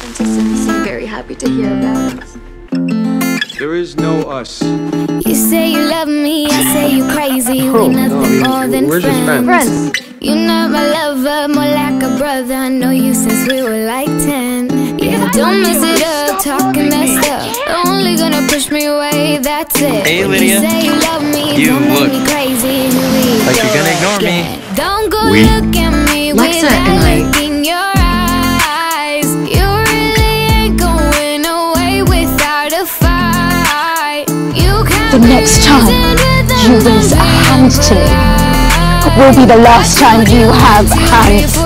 And Tiffany seemed very happy to hear about it. There is no us. You say you love me, I say you crazy. We nothing more than friends. You're not my lover, more like a brother. I know you since we were like 10. Yeah, don't mess it up, talking messed up. Only gonna push me away, that's it. Hey Lydia, you say you love me, you don't look make me crazy. like you're gonna ignore me. Don't go look at me with that look in your eyes. You really ain't going away without a fight. The next time you raise a hand to me will be the last time you have hands.